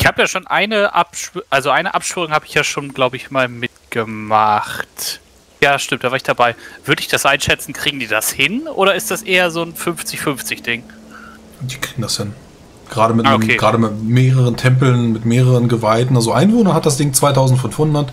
Ich habe ja schon eine Abschwörung habe ich ja schon, glaube ich, mal mitgemacht. Ja, stimmt, da war ich dabei. Würde ich das einschätzen, kriegen die das hin? Oder ist das eher so ein 50-50-Ding? Die kriegen das hin. Gerade mit mehreren Tempeln, mit mehreren Geweihten. Also Einwohner hat das Ding 2500.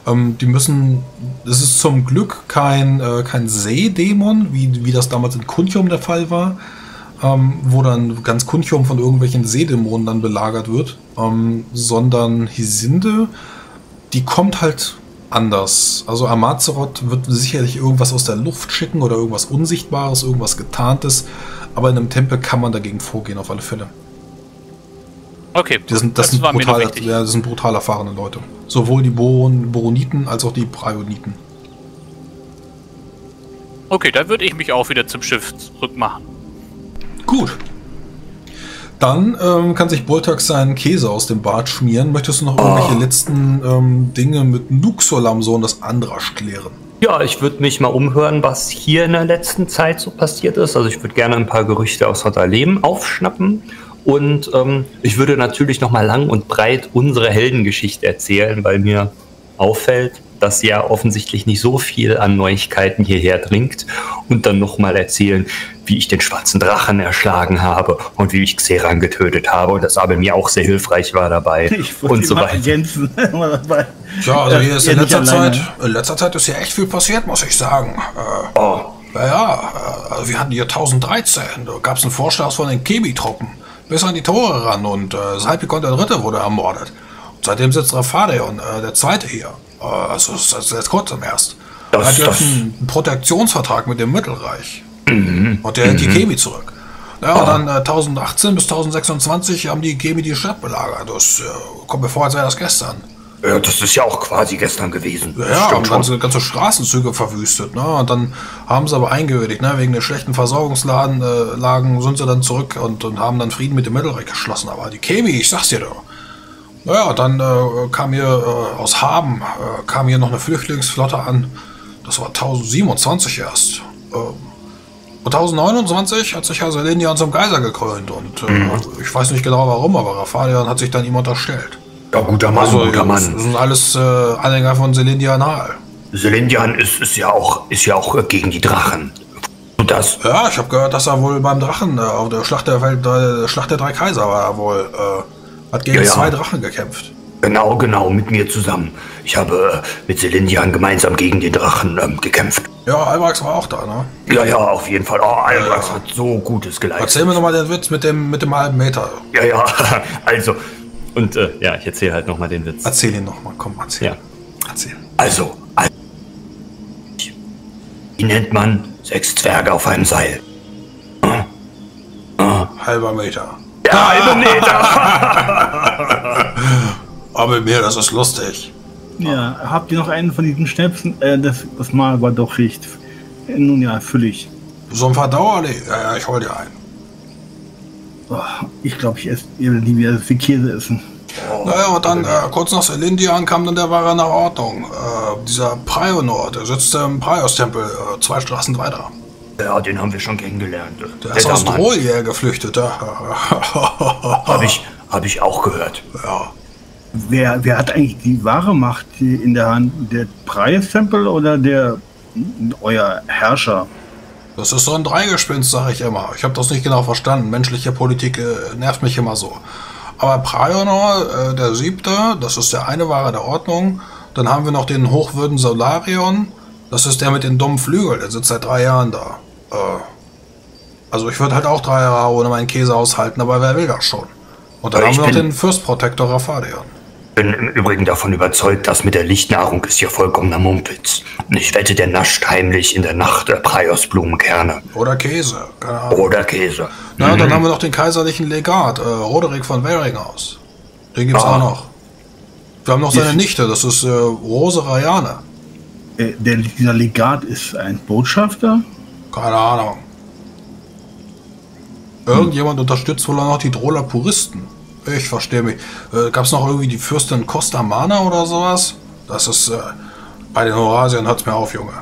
Es ist zum Glück kein Seedämon, wie das damals in Kuntium der Fall war, wo dann ganz Kuntium von irgendwelchen Seedämonen dann belagert wird, sondern Hisinde, die kommt halt anders. Also Amazeroth wird sicherlich irgendwas aus der Luft schicken oder irgendwas Unsichtbares, irgendwas Getarntes, aber in einem Tempel kann man dagegen vorgehen, auf alle Fälle. Okay, das sind brutal erfahrene Leute. Sowohl die Boroniten als auch die Prioniten. Okay, dann würde ich mich auch wieder zum Schiff zurückmachen. Gut. Dann kann sich Boltax seinen Käse aus dem Bart schmieren. Möchtest du noch irgendwelche letzten Dinge mit Nuxolamso und das Andrasch klären? Ja, ich würde mich mal umhören, was hier in der letzten Zeit so passiert ist. Also ich würde gerne ein paar Gerüchte aus Hotterleben aufschnappen. Und ich würde natürlich noch mal lang und breit unsere Heldengeschichte erzählen, weil mir auffällt, dass ja offensichtlich nicht so viel an Neuigkeiten hierher dringt. Und dann noch mal erzählen, wie ich den schwarzen Drachen erschlagen habe und wie ich Xeran getötet habe. Und das aber mir auch sehr hilfreich war dabei. Und so weiter. Ja, also hier ist in letzter Zeit ist ja echt viel passiert, muss ich sagen. Also wir hatten hier 1013. Da gab es einen Vorstoß von den Kebi-Truppen bis an die Tore ran und Salpikon der Dritte wurde ermordet. Und seitdem sitzt Rafadeon, der Zweite hier. Also das ist jetzt kurzem erst. Er hat jetzt einen Protektionsvertrag mit dem Mittelreich. Und der hält die Kebi zurück. Ja, und dann 1018 bis 1026 haben die Kebi die Stadt belagert. Das kommt mir vor, als wäre das gestern. Ja, das ist ja auch quasi gestern gewesen. Ja, und ganze Straßenzüge verwüstet. Ne? Und dann haben sie aber eingewilligt, ne? Wegen der schlechten Versorgungslagen sind sie dann zurück und haben dann Frieden mit dem Mittelreich geschlossen. Aber die Kebi, ich sag's dir doch. Naja, dann kam hier aus Haben, kam hier noch eine Flüchtlingsflotte an. Das war 1027 erst. Und 1029 hat sich Selenian zum Kaiser gekrönt. Und ich weiß nicht genau warum, aber Rafadeon hat sich dann ihm unterstellt. Ja, guter Mann, guter Mann. Das sind alles Anhänger von Selenian Hal. Selenian ist ja auch gegen die Drachen. Und das? Ja, ich habe gehört, dass er wohl beim Drachen, auf der Schlacht der drei Kaiser war er wohl, hat gegen 2 Drachen gekämpft. Genau, mit mir zusammen. Ich habe mit Selenian gemeinsam gegen den Drachen gekämpft. Ja, Albrax war auch da, ne? Ja, auf jeden Fall. Oh, Albrax hat so Gutes geleistet. Erzähl mir nochmal den Witz mit dem halben Meter. Ja, also... Und ich erzähle halt nochmal den Witz. Erzähl ihn nochmal, komm, erzähl. Ja. Also, wie nennt man 6 Zwerge auf einem Seil? Halber Meter. Ja, halber Meter! Aber mir, das ist lustig. Ja, habt ihr noch einen von diesen Schnäpsen? Das Mal war doch recht. Nun ja, füllig. So ein Verdauerli? Ja, ich hol dir einen. Ich glaube, ich esse nie wieder viel Käse essen. Naja, und dann kurz nach Selindian kam dann der Wahre nach Ordnung. Dieser Prionor, der sitzt im Prios-Tempel 2 Straßen weiter. Ja, den haben wir schon kennengelernt. Der ist aus Drolje geflüchtet. Hab ich auch gehört. Ja. Wer hat eigentlich die wahre Macht in der Hand? Der Prios-Tempel oder euer Herrscher? Das ist so ein Dreigespinst, sage ich immer. Ich habe das nicht genau verstanden. Menschliche Politik nervt mich immer so. Aber Prionor, der 7., das ist der eine Wahre der Ordnung. Dann haben wir noch den Hochwürden Solarion. Das ist der mit den dummen Flügeln. Der sitzt seit 3 Jahren da. Also ich würde halt auch 3 Jahre ohne meinen Käse aushalten, aber wer will das schon? Und dann haben wir noch den First Protector Rafadeon. Ich bin im Übrigen davon überzeugt, dass mit der Lichtnahrung ist ja vollkommener Mumpitz. Ich wette, der nascht heimlich in der Nacht Prios-Blumenkerne. Oder Käse, keine Ahnung. Oder Käse. Na, dann haben wir noch den kaiserlichen Legat, Roderick von Waringhaus. Den gibt's auch noch. Wir haben noch seine Nichte, das ist Rose Rayane. Dieser Legat ist ein Botschafter? Keine Ahnung. Irgendjemand unterstützt wohl auch noch die Drohler Puristen. Ich verstehe mich. Gab's noch irgendwie die Fürstin Costa Mana oder sowas? Das ist, bei den Horasien hört's mir auf, Junge.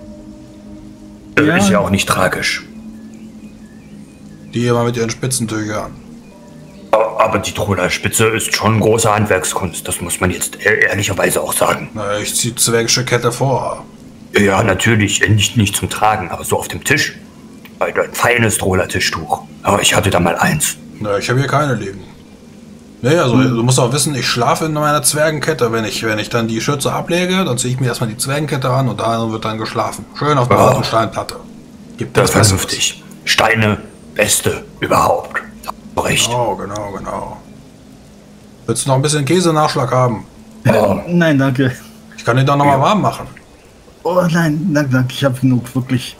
Ist ja auch nicht tragisch. Die immer mit ihren Spitzentüchern. aber die Troller-Spitze ist schon große Handwerkskunst. Das muss man jetzt ehrlicherweise auch sagen. Na, ich zieh zwergische Kette vor. Ja, natürlich. Nicht zum Tragen, aber so auf dem Tisch. Ein feines Troller-Tischtuch. Aber ich hatte da mal eins. Na, ich habe hier keine liegen. Nee, also du musst auch wissen, ich schlafe in meiner Zwergenkette. Wenn ich dann die Schürze ablege, dann ziehe ich mir erstmal die Zwergenkette an und da wird dann geschlafen. Schön auf der harten Steinplatte. Gibt Das ist vernünftig. Steine, beste überhaupt. Recht. Genau. Willst du noch ein bisschen Käsenachschlag haben? Nein, danke. Ich kann den doch noch mal warm machen. Oh nein, danke. Ich habe genug, wirklich.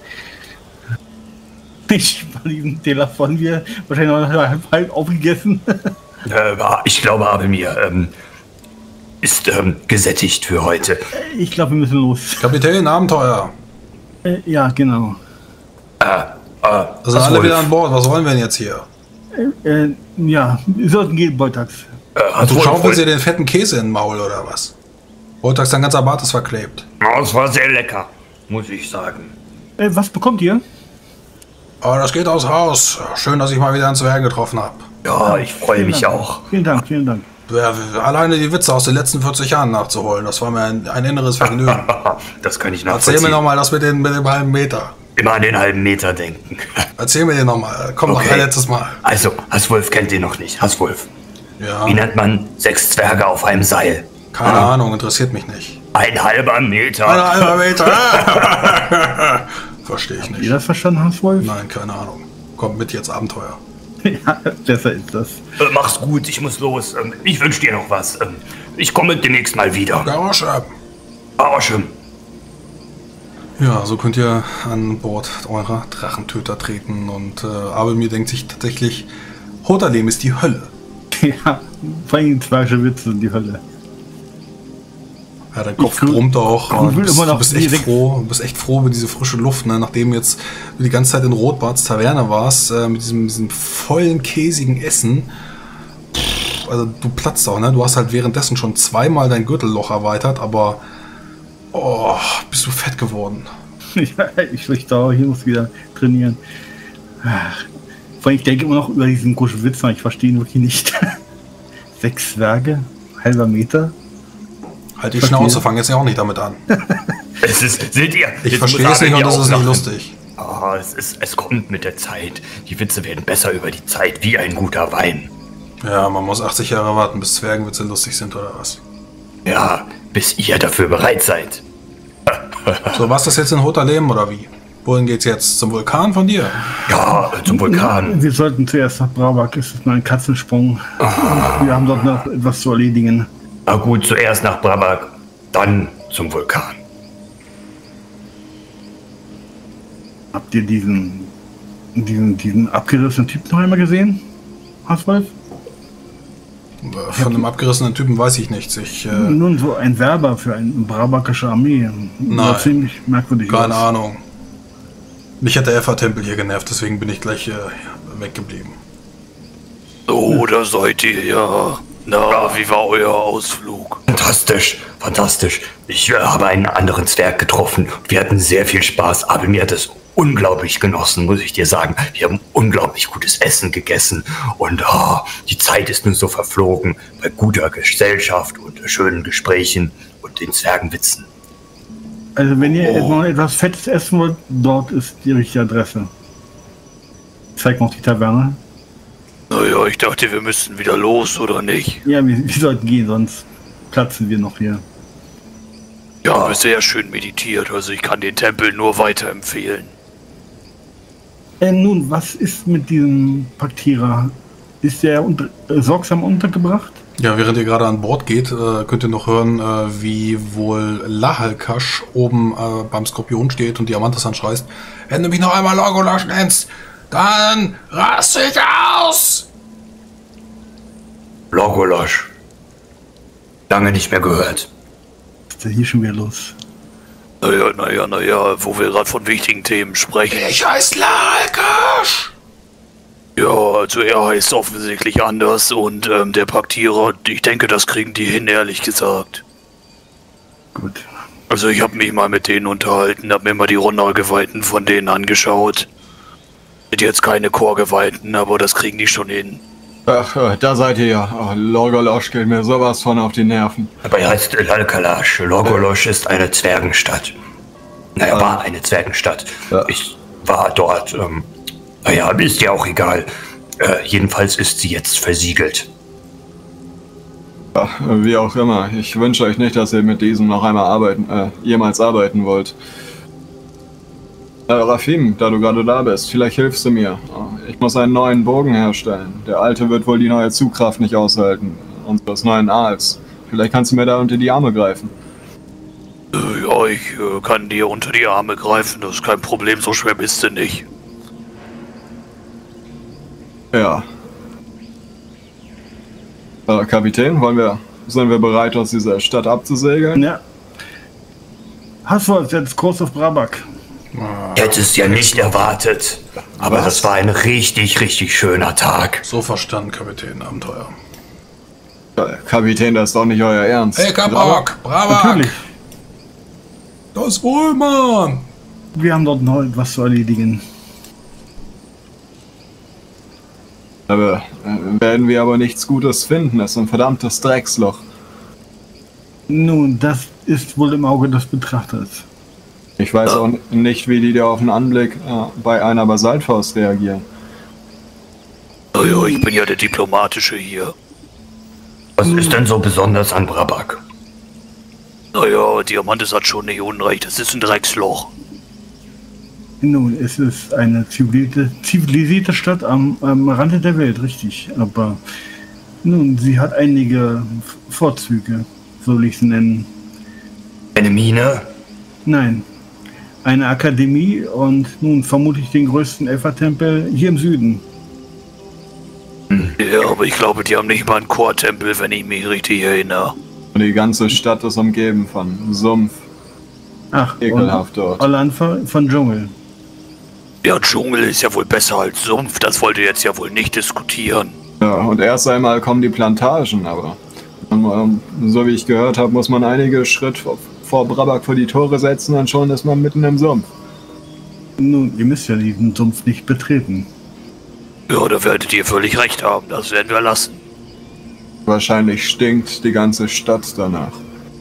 Ich war diesen Teller von mir wahrscheinlich noch halb aufgegessen. Ich glaube, aber mir ist gesättigt für heute. Ich glaube, wir müssen los. Kapitän, Abenteuer. Ja, genau. Da sind alle wieder an Bord. Was wollen wir denn jetzt hier? Ja, wir sollten gehen, Beutax. Du schaufelst dir den fetten Käse in den Maul oder was? Beutax, dein ganzer Bart ist verklebt. Das war sehr lecker, muss ich sagen. Was bekommt ihr? Aber das geht aus Haus. Schön, dass ich mal wieder einen Zwerg getroffen habe. Ja, ich freue mich auch. Vielen Dank. Alleine die Witze aus den letzten 40 Jahren nachzuholen, das war mir ein inneres Vergnügen. Das kann ich nachvollziehen. Erzähl mir nochmal das mit dem halben Meter. Immer an den halben Meter denken. Erzähl mir den nochmal. Komm noch ein letztes Mal. Also, Hasswolf kennt den noch nicht. Hasswolf. Ja. Wie nennt man 6 Zwerge auf einem Seil? Keine Ahnung, interessiert mich nicht. Ein halber Meter. Ein halber Meter. Verstehe ich Habt nicht. ihr das verstanden, Hanswolf? Nein, keine Ahnung. Kommt mit jetzt Abenteuer. Ja, besser ist das. Mach's gut, ich muss los. Ich wünsche dir noch was. Ich komme demnächst mal wieder. Garage. Arschem. Ja, so könnt ihr an Bord eurer Drachentöter treten und Abelmir denkt sich tatsächlich, Hotalem ist die Hölle. Ja, vor allem zwergische Witze sind die Hölle. Ja, dein Kopf brummt auch. Du bist echt direkt froh. Du bist echt froh über diese frische Luft, ne? Nachdem jetzt du die ganze Zeit in Rotbarts Taverne warst, mit diesem vollen, käsigen Essen. Also du platzt auch, ne? Du hast halt währenddessen schon zweimal dein Gürtelloch erweitert, aber bist du fett geworden. Ja, ich fürchte auch, ich muss wieder trainieren. Ach, vor allem, ich denke immer noch über diesen komischen Witz nach, ich verstehe ihn wirklich nicht. 6 Zwerge, halber Meter. Halt die Schnauze, fang jetzt ja auch nicht damit an. Seht ihr? Ich verstehe es nicht und das ist nicht lustig. Es kommt mit der Zeit. Die Witze werden besser über die Zeit, wie ein guter Wein. Ja, man muss 80 Jahre warten, bis Zwergenwitze lustig sind, oder was? Ja, bis ihr dafür bereit seid. So, was das jetzt in Hotalem oder wie? Wohin geht's jetzt? Zum Vulkan von dir? Ja, zum Vulkan. Wir sollten zuerst nach Brabak, es ist nur ein Katzensprung. Wir haben dort noch etwas zu erledigen. Na gut, zuerst nach Brabak, dann zum Vulkan. Habt ihr diesen abgerissenen Typ noch einmal gesehen, Hanswolf? Von einem abgerissenen Typen weiß ich nichts. Nun so ein Werber für eine brabakische Armee. Nein. Sah ziemlich merkwürdig Keine aus. Ahnung. Mich hat der Effa-Tempel hier genervt, deswegen bin ich gleich weggeblieben. So, da seid ihr ja. Na, wie war euer Ausflug? Fantastisch. Ich habe einen anderen Zwerg getroffen. Wir hatten sehr viel Spaß, aber mir hat es unglaublich genossen, muss ich dir sagen. Wir haben unglaublich gutes Essen gegessen und die Zeit ist nun so verflogen bei guter Gesellschaft und schönen Gesprächen und den Zwergenwitzen. Also wenn ihr noch etwas Fettes essen wollt, dort ist die richtige Adresse. Zeig noch die Taverne. Naja, ich dachte, wir müssten wieder los, oder nicht? Ja, wir sollten gehen, sonst platzen wir noch hier. Ja, aber sehr schön meditiert, also ich kann den Tempel nur weiterempfehlen. Nun, was ist mit diesem Paktierer? Ist der sorgsam untergebracht? Ja, während ihr gerade an Bord geht, könnt ihr noch hören, wie wohl Lahalkash oben beim Skorpion steht und Diamantis anschreist. Wenn du mich noch einmal Logolash nennst, dann raste ich aus! Logolash. Lange nicht mehr gehört. Was ist denn hier schon wieder los? Naja, wo wir gerade von wichtigen Themen sprechen. Ich heiße Lahalkash! Ja, also er heißt offensichtlich anders und der Paktierer, ich denke, das kriegen die hin, ehrlich gesagt. Gut. Also ich habe mich mal mit denen unterhalten, habe mir mal die Runtergeweihten von denen angeschaut. Sind jetzt keine Chorgeweihten, aber das kriegen die schon hin. Ach, da seid ihr ja. Oh, Lorgolosch geht mir sowas von auf die Nerven. Aber er heißt Lalkalash. Lorgolosch ist eine Zwergenstadt. Naja, war eine Zwergenstadt. Ja. Ich war dort, naja, ist ja auch egal. Jedenfalls ist sie jetzt versiegelt. Ja, wie auch immer. Ich wünsche euch nicht, dass ihr mit diesem noch einmal jemals arbeiten wollt. Rafim, da du gerade da bist, vielleicht hilfst du mir. Ich muss einen neuen Bogen herstellen. Der alte wird wohl die neue Zugkraft nicht aushalten. Unseres neuen Aals. Vielleicht kannst du mir da unter die Arme greifen. Ja, ich kann dir unter die Arme greifen, das ist kein Problem, so schwer bist du nicht. Ja. Kapitän, sind wir bereit, aus dieser Stadt abzusegeln? Ja. Hast du jetzt Kurs auf Brabak? Ich hätte es ja nicht erwartet. Aber das war ein richtig, richtig schöner Tag. So verstanden, Kapitän, Abenteuer. Kapitän, das ist doch nicht euer Ernst. Hey, Kapok, Brabak! Natürlich. Das wohl, Mann! Wir haben dort noch etwas zu erledigen. Aber werden wir aber nichts Gutes finden. Das ist ein verdammtes Drecksloch. Nun, das ist wohl im Auge des Betrachters. Ich weiß auch nicht, wie die da auf den Anblick bei einer Basaltfaust reagieren. Naja, ich bin ja der Diplomatische hier. Was ist denn so besonders an Brabak? Naja, Diamantes hat schon nicht unrecht, das ist ein Drecksloch. Nun, es ist eine zivilisierte Stadt am Rande der Welt, richtig. Aber nun, sie hat einige Vorzüge, soll ich sie nennen. Eine Mine? Nein, eine Akademie und nun vermutlich den größten Elfertempel hier im Süden. Ja, aber ich glaube, die haben nicht mal einen Chortempel, wenn ich mich richtig erinnere. Und die ganze Stadt ist umgeben von Sumpf. Ach, Ekelhaft dort. Alanfa von Dschungel. Ja, Dschungel ist ja wohl besser als Sumpf, das wollt ihr jetzt ja wohl nicht diskutieren. Ja, und erst einmal kommen die Plantagen, aber so wie ich gehört habe, muss man einige Schritte vor Brabak vor die Tore setzen und schon ist man mitten im Sumpf. Nun, ihr müsst ja diesen Sumpf nicht betreten. Ja, da werdet ihr völlig recht haben, das werden wir lassen. Wahrscheinlich stinkt die ganze Stadt danach.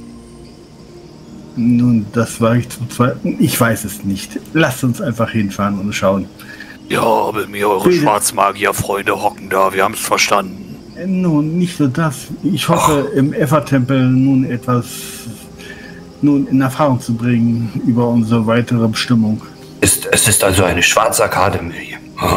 Nun, das war ich zum zweiten. Ich weiß es nicht. Lasst uns einfach hinfahren und schauen. Ja, aber mir eure Schwarzmagier-Freunde hocken da, wir haben es verstanden. Nun, nicht nur das. Ich hoffe, im Effa-Tempel nun etwas in Erfahrung zu bringen über unsere weitere Bestimmung. Es ist also eine Schwarzakademie.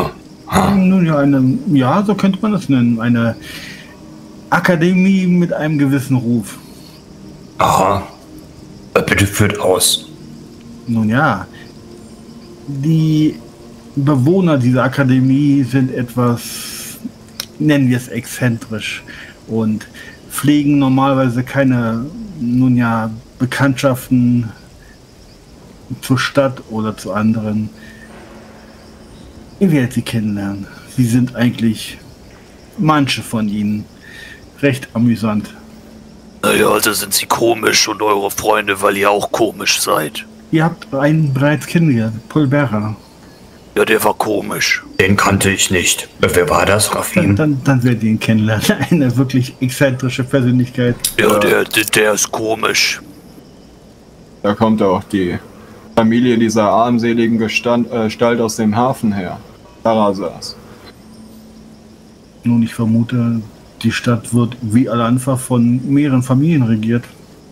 Nun ja, so könnte man das nennen. Eine Akademie mit einem gewissen Ruf. Aha. Bitte führt aus. Nun ja, die Bewohner dieser Akademie sind etwas, nennen wir es exzentrisch und pflegen normalerweise keine, Bekanntschaften zur Stadt oder zu anderen. Ihr werdet sie kennenlernen. Sie sind eigentlich, manche von ihnen, recht amüsant. Naja, also sind sie komisch und eure Freunde, weil ihr auch komisch seid. Ihr habt einen bereits kennengelernt, Pulbera. Ja, der war komisch. Den kannte ich nicht. Wer war das, Rafim? Dann werdet ihr ihn kennenlernen. Eine wirklich exzentrische Persönlichkeit. Ja, der ist komisch. Da kommt auch die Familie dieser armseligen Gestalt aus dem Hafen her. Tarazas. Nun, ich vermute, die Stadt wird wie Alanfa von mehreren Familien regiert.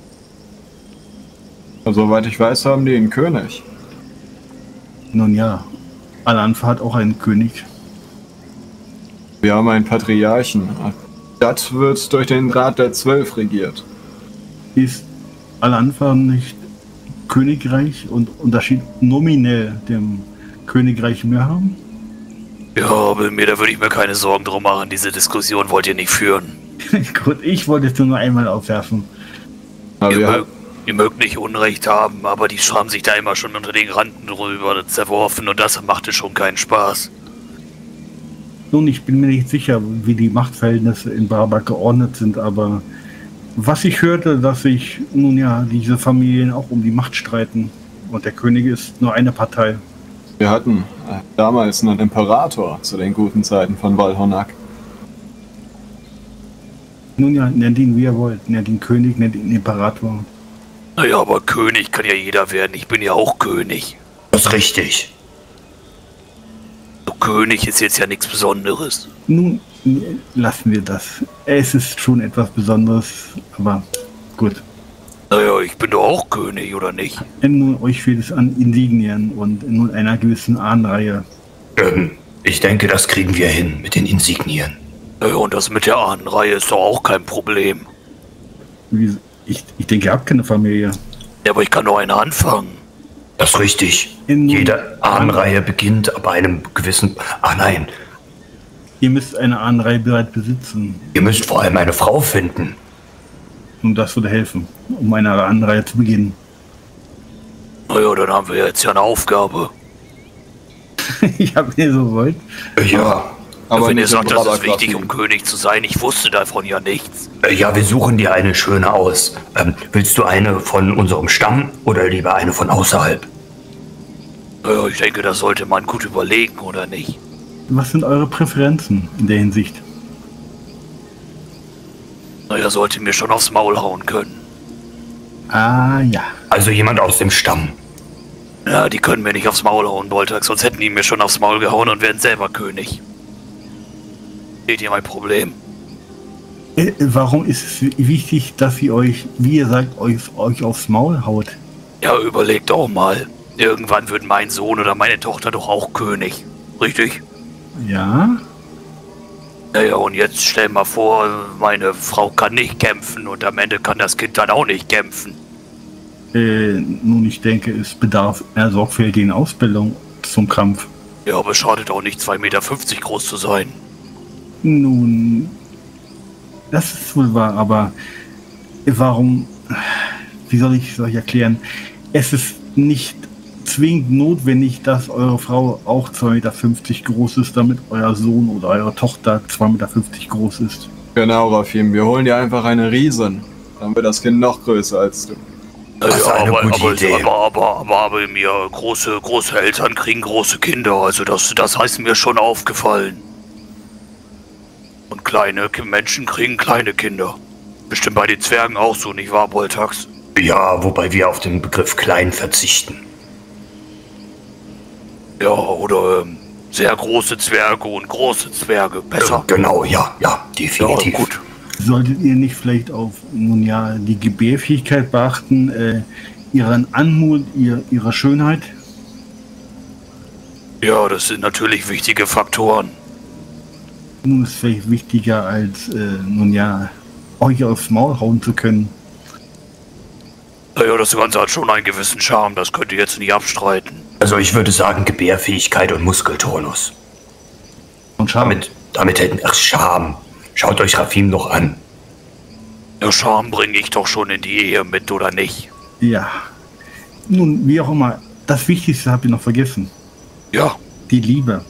Soweit ich weiß, haben die einen König. Nun ja, Alanfa hat auch einen König. Wir haben einen Patriarchen. Die Stadt wird durch den Rat der 12 regiert. Ist Alanfa nicht Königreich und unterschied nominell dem Königreich Mirham? Ja, aber da würde ich mir keine Sorgen drum machen. Diese Diskussion wollt ihr nicht führen. Gut, ich wollte es nur einmal aufwerfen. Aber Ihr mögt nicht Unrecht haben, aber die haben sich da immer schon unter den Randen drüber zerworfen und das machte schon keinen Spaß. Nun, ich bin mir nicht sicher, wie die Machtverhältnisse in Brabak geordnet sind, aber was ich hörte, dass sich diese Familien auch um die Macht streiten und der König ist nur eine Partei. wir hatten damals einen Imperator zu den guten Zeiten von Valhonak. Nun ja, nennt ihn wie ihr wollt. Nennt ihn König, nennt ihn Imperator. Naja, aber König kann ja jeder werden. Ich bin ja auch König. Das ist richtig. So König ist jetzt ja nichts Besonderes. Nun, lassen wir das. Es ist schon etwas Besonderes, aber gut. Naja, ich bin doch auch König, oder nicht? Nun, euch fehlt es an Insignien und nun einer gewissen Ahnenreihe. Ich denke, das kriegen wir hin mit den Insignien. Naja, und das mit der Ahnenreihe ist doch auch kein Problem. Ich denke, ihr habt keine Familie. Ja, aber ich kann doch eine anfangen. Das ist richtig. In- Jede Ahnenreihe beginnt bei einem gewissen... Ach nein, Ihr müsst eine Ahnenreihe bereits besitzen. ihr müsst vor allem eine Frau finden. Und das würde helfen, um eine Ahnenreihe zu beginnen. Naja, dann haben wir jetzt ja eine Aufgabe. Ja, wenn ihr so wollt. Ja, Aber wenn ihr nicht sagt, im das ist Rabatt wichtig, lassen. um König zu sein, ich wusste davon ja nichts. ja, wir suchen dir eine schöne aus. Willst du eine von unserem Stamm oder lieber eine von außerhalb? Naja, ich denke, das sollte man gut überlegen, oder nicht? Was sind eure Präferenzen in der Hinsicht? Naja, sollte mir schon aufs Maul hauen können. Ah, ja. Also jemand aus dem Stamm. Ja, die können mir nicht aufs Maul hauen, Boltax, sonst hätten die mir schon aufs Maul gehauen und wären selber König. Seht ihr mein Problem? Warum ist es wichtig, dass sie euch, wie ihr sagt, euch aufs Maul haut? Ja, überlegt auch mal. Irgendwann wird mein Sohn oder meine Tochter doch auch König. Richtig? Ja? Naja, und jetzt stell mal vor, meine Frau kann nicht kämpfen und am Ende kann das Kind dann auch nicht kämpfen. Nun, ich denke, es bedarf einer sorgfältigen Ausbildung zum Kampf. Ja, aber schadet auch nicht, 2,50 Meter groß zu sein. Nun, das ist wohl wahr, aber warum, wie soll ich es euch erklären? Es ist nicht zwingend notwendig, dass eure Frau auch 2,50 Meter groß ist, damit euer Sohn oder eure Tochter 2,50 Meter groß ist. Genau, Rafim, wir holen dir einfach eine Riesin. Dann wird das Kind noch größer als du. Das ist eine gute Idee. Aber mir große Eltern kriegen große Kinder, also das heißt mir schon aufgefallen. Und kleine Menschen kriegen kleine Kinder. Bestimmt bei den Zwergen auch so, nicht wahr, Boltax? Ja, wobei wir auf den Begriff klein verzichten. Ja, oder sehr große Zwerge und große Zwerge. Besser. Genau, ja, definitiv. Ja, gut. Solltet ihr nicht vielleicht auf, nun ja, die Gebärfähigkeit beachten, ihren Anmut, ihre Schönheit? Ja, das sind natürlich wichtige Faktoren. Nun ist vielleicht wichtiger als, nun ja, euch aufs Maul hauen zu können. Naja, das Ganze hat schon einen gewissen Charme, das könnt ihr jetzt nicht abstreiten. Also ich würde sagen Gebärfähigkeit und Muskeltonus. Und schade. Damit hätten... Ach, Charme. Schaut euch Rafim noch an. Ja, Charme bringe ich doch schon in die Ehe mit, oder nicht? Ja. Nun, wie auch immer, das Wichtigste habt ihr noch vergessen. Ja. Die Liebe.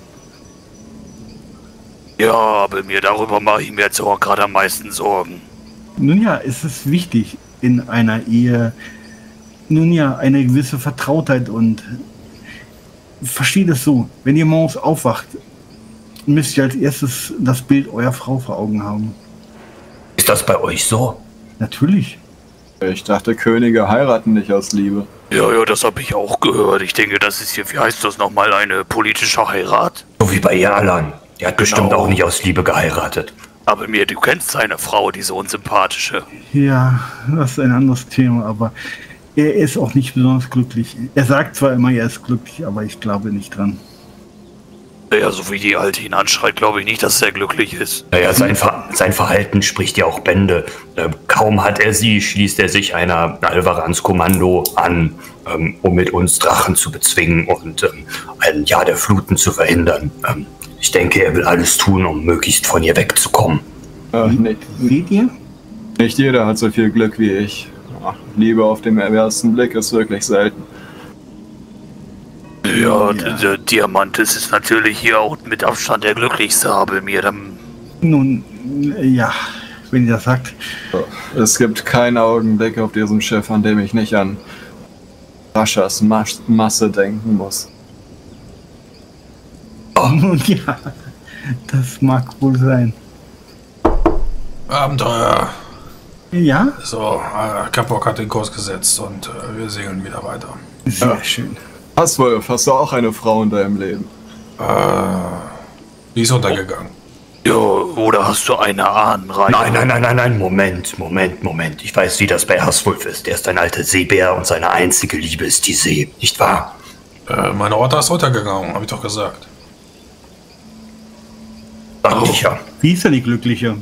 Ja, aber darüber mache ich mir jetzt auch gerade am meisten Sorgen. Nun ja, es ist wichtig in einer Ehe, nun ja, eine gewisse Vertrautheit und versteht es so, wenn ihr morgens aufwacht, müsst ihr als erstes das Bild eurer Frau vor Augen haben. Ist das bei euch so? Natürlich. Ich dachte, Könige heiraten nicht aus Liebe. Ja, das habe ich auch gehört. Ich denke, das ist hier, wie heißt das nochmal, eine politische Heirat? So wie bei Erlan. Der hat bestimmt Genau. auch nicht aus Liebe geheiratet. Aber du kennst seine Frau, diese unsympathische. Ja, das ist ein anderes Thema, aber er ist auch nicht besonders glücklich. Er sagt zwar immer, er ist glücklich, aber ich glaube nicht dran. Ja, so wie die Alte ihn anschreit, glaube ich nicht, dass er glücklich ist. Naja, sein Verhalten spricht ja auch Bände. Kaum hat er sie, schließt er sich einer Alvarans Kommando an, um mit uns Drachen zu bezwingen und ein Jahr der Fluten zu verhindern. Ich denke, er will alles tun, um möglichst von ihr wegzukommen. Seht ihr? Nicht jeder hat so viel Glück wie ich. Ach, Liebe auf den ersten Blick ist wirklich selten. Ja, der Diamantes ist natürlich hier auch mit Abstand der glücklichste, aber Nun, ja, wenn ihr das sagt. Es gibt keinen Augenblick auf diesem Schiff, an dem ich nicht an Raschas Masse denken muss. Nun ja, das mag wohl sein. Abenteuer. Ja? So, Kapok hat den Kurs gesetzt und wir segeln wieder weiter. Sehr schön. Aswolf, hast du auch eine Frau in deinem Leben? Die ist untergegangen. Ja, oder hast du eine Ahnenreihe? Nein, Moment. Ich weiß, wie das bei Haswulf ist. Er ist ein alter Seebär und seine einzige Liebe ist die See, nicht wahr? Meine Orte ist untergegangen, habe ich doch gesagt. Sicher. Wie ist denn die Glückliche?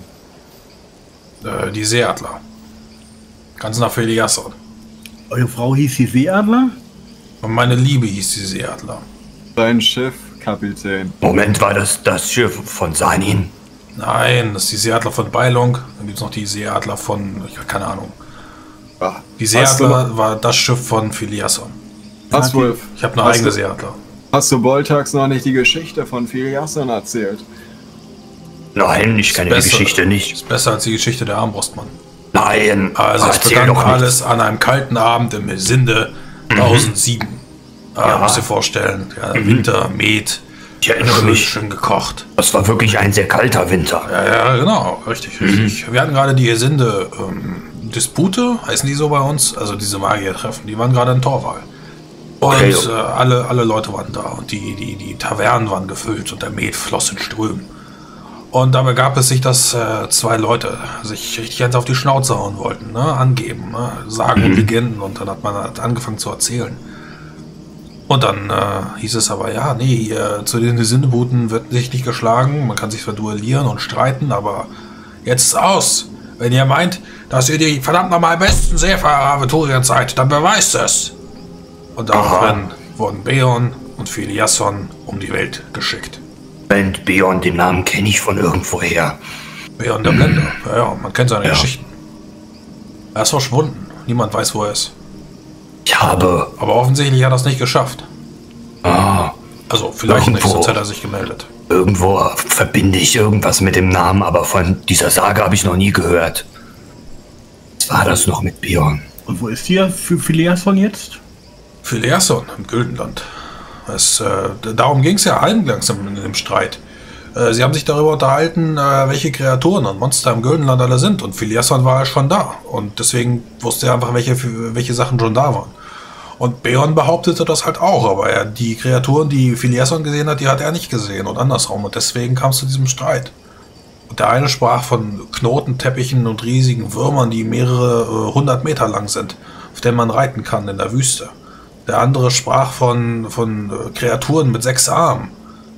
Die Seeadler. Ganz nach Feliasson. Eure Frau hieß die Seeadler? Und meine Liebe hieß die Seeadler. Dein Schiff, Kapitän. Moment, war das Schiff von Sanin? Nein, das ist die Seeadler von Beilung. Dann gibt es noch die Seeadler von, keine Ahnung. Ah, Die Seeadler war das Schiff von Filiasson. Aswolf, Ich habe eine eigene Seeadler. hast du Boltax noch nicht die Geschichte von Filiasson erzählt? Nein, ich kenne die Besser- Geschichte nicht. Ist besser als die Geschichte der Armbrustmann. Nein, Also es erzähl begann doch nicht. alles an einem kalten Abend im Sinde 1007. Musst dir vorstellen, ja, Winter, Met, Ich erinnere mich. schön gekocht. Das war wirklich ein sehr kalter Winter. Ja, genau, richtig. Wir hatten gerade die Gesinde Dispute, heißen die so bei uns, also diese Magiertreffen, die waren gerade in Torwal. Und Okay. alle Leute waren da und die Tavernen waren gefüllt und der Met floss in Strömen. Und dabei gab es sich, dass zwei Leute sich richtig eins auf die Schnauze hauen wollten, ne? Angeben, ne? Sagen und Legenden, und dann hat man angefangen zu erzählen. Und dann hieß es aber, ja, nee, hier zu den Sindebuten wird sich nicht geschlagen, man kann sich zwar duellieren und streiten, aber jetzt ist aus. Wenn ihr meint, dass ihr die verdammt nochmal besten Seefahrer Aventurien seid, dann beweist es. Und daraufhin wurden Beon und Filiasson um die Welt geschickt. Moment, Beon, den Namen kenne ich von irgendwoher. Beon der Blender, ja, man kennt seine Geschichten. Er ist verschwunden, niemand weiß, wo er ist. Ich habe... Aber offensichtlich hat er es nicht geschafft. Also vielleicht nicht, Irgendwo. sonst hätte er sich gemeldet. Irgendwo verbinde ich irgendwas mit dem Namen, aber von dieser Sage habe ich noch nie gehört. Was war das noch mit Beon? Und wo ist die für Filiasson jetzt? Filiasson im Güldenland. Darum ging es ja eingangs in dem Streit. Sie haben sich darüber unterhalten, welche Kreaturen und Monster im Güldenland alle sind. Und Filiasson war ja schon da. Und deswegen wusste er einfach, welche Sachen schon da waren. Und Beon behauptete das halt auch. Aber die Kreaturen, die Filiasson gesehen hat, die hat er nicht gesehen. Und andersrum. Und deswegen kam es zu diesem Streit. Und der eine sprach von Knotenteppichen und riesigen Würmern, die mehrere 100 Meter lang sind, auf denen man reiten kann in der Wüste. Der andere sprach von Kreaturen mit 6 Armen,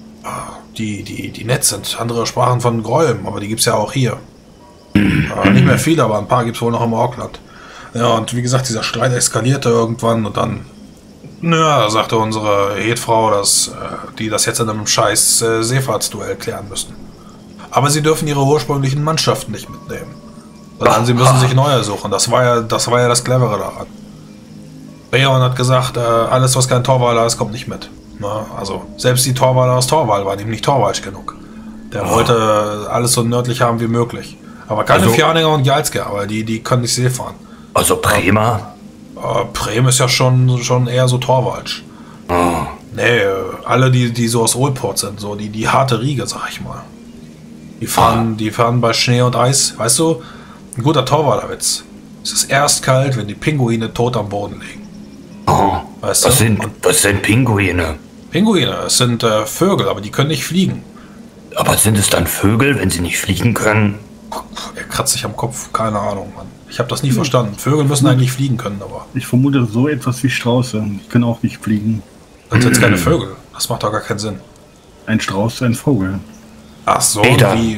die nett sind. Andere sprachen von Gräumen, aber die gibt es ja auch hier. Nicht mehr viele, aber ein paar gibt es wohl noch im Orkland. Ja, und wie gesagt, dieser Streit eskalierte irgendwann und dann, sagte unsere Hedfrau, dass die das jetzt in einem scheiß Seefahrtsduell klären müssen. Aber sie dürfen ihre ursprünglichen Mannschaften nicht mitnehmen. Sondern sie müssen sich neue suchen. Das war ja das Clevere daran. Beon hat gesagt, alles, was kein Torwaler ist, kommt nicht mit. Na, also, selbst die Torwaler aus Torwal waren ihm nicht torwalsch genug. Der wollte alles so nördlich haben wie möglich. Aber keine Fjaniger und Jalske, aber die können nicht See fahren. Also Prema? Prem ist ja schon eher so torwalsch. Nee, alle, die so aus Olport sind, so die harte Riege, sag ich mal. Die fahren bei Schnee und Eis. Weißt du, ein guter Torwalerwitz. Es ist erst kalt, wenn die Pinguine tot am Boden liegen. Weißt du? Was sind Pinguine? Pinguine, es sind Vögel, aber die können nicht fliegen. Aber sind es dann Vögel, wenn sie nicht fliegen können? Er kratzt sich am Kopf, keine Ahnung, Mann. Ich habe das nie verstanden. Vögel müssen eigentlich fliegen können, aber Ich vermute so etwas wie Strauße. Die können auch nicht fliegen. dann sind es keine Vögel. Das macht doch gar keinen Sinn. Ein Strauß, ein Vogel. Ach so, Peter. wie...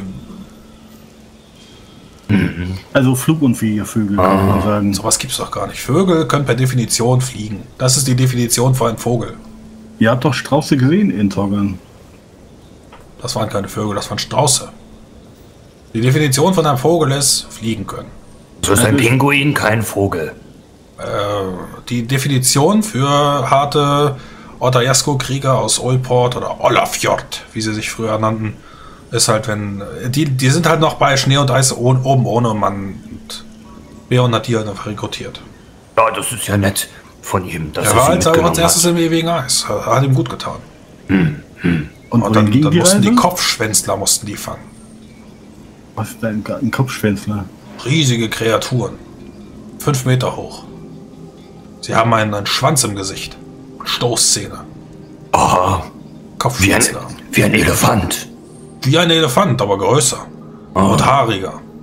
Also flugunfähige Vögel, kann man sagen. Sowas gibt's doch gar nicht. Vögel können per Definition fliegen. Das ist die Definition für einen Vogel. Ihr habt doch Strauße gesehen in Torgan. Das waren keine Vögel, das waren Strauße. Die Definition von einem Vogel ist, fliegen können. So ist ein Pinguin kein Vogel. Die Definition für harte Otajasko-Krieger aus Olport oder Ollafjord, wie sie sich früher nannten, ist halt, wenn... Die sind halt noch bei Schnee und Eis oben ohne Mann. Und Beon hat die halt einfach rekrutiert. Ja, das ist ja nett von ihm, dass Er war sie halt aber als mitgenommen erstes hat. im ewigen Eis. Hat ihm gut getan. Und Und wohin dann ging die mussten Reise? die Kopfschwänzler mussten die fangen. Was ist denn ein Kopfschwänzler? Riesige Kreaturen. 5 Meter hoch. Sie haben einen Schwanz im Gesicht. Stoßzähne. Oh, Kopfschwänzler. wie ein Elefant. Wie ein Elefant, aber größer. Und haariger.